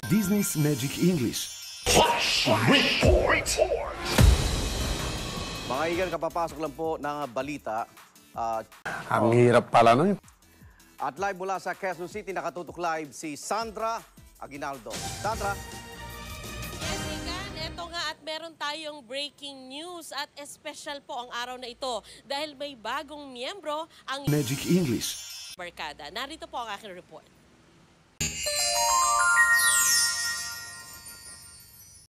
Disney's Magic English. Flash Report! Mga igan, kapapasok lang po ng balita. Ang hirap pala nun. At live mula sa Quezon City, nakatutok live si Sandra Aguinaldo. Sandra? Yes, Igan, eto nga at meron tayong breaking news at espesyal po ang araw na ito dahil may bagong miyembro ang Magic English. barkada. Narito po ang aking report.